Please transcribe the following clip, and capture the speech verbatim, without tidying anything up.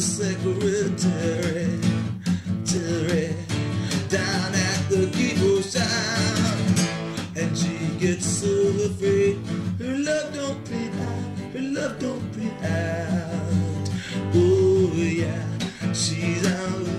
secretary, Terry, down at the Depot Sound, and she gets so afraid her love don't pay out, her love don't pay out. Oh yeah, she's out